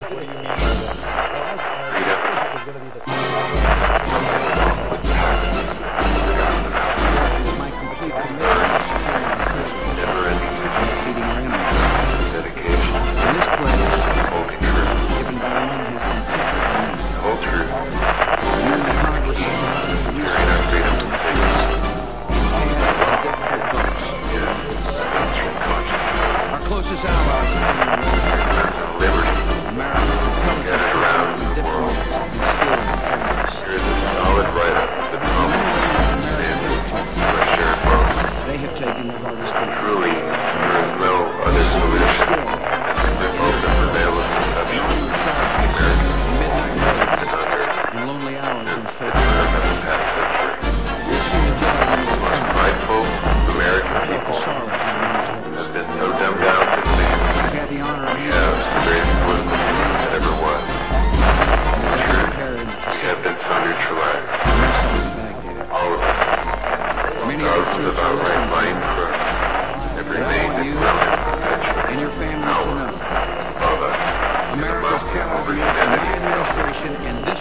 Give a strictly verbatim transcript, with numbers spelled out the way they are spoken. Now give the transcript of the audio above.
What do you mean by that? Well, I, I Freedom. it was going to be the My complete commitment to securing our country Never-ending and defeating our enemies. dedication. And this pledge, Holy truth. given by one, has been kept by me. Whole truth. You and the Congress have provided the Securing our resources freedom to to defeat think. us. Passed the difficult votes. Yeah. Mainstream consciousness. Our closest allies have been in war. Sense of liberty. America's intelligence Gathered around personnel and the world. diplomats have been skilled in preparedness. Here is a solid write-up that promises standards to our shared world. They have taken the hardest work. Truly, there is no other solution than to rip open the veil of deception. Armored charges, American midnight raids, and under and lonely hours in fake America's past history. We've seen the joy in the Most country. prideful American Felt the people sorrow in the has newspapers. been so dumbed down to sleep. I've had the honor of We meeting have with the greatest political team that ever was. prepared We have been so neutralized. Baghdad. All of us. Many of your Thousands troops of are outright listening to lying you, crooks have But I remained want in you brilliant convention. and your families to know Above us. America's Among the proud of you, and my overstanding. administration, and this